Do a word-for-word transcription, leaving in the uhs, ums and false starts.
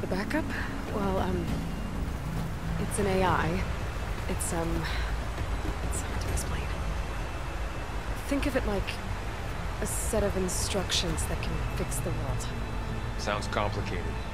The backup? Well, um... it's an A I. It's, um... it's hard to explain. Think of it like a set of instructions that can fix the world. Sounds complicated.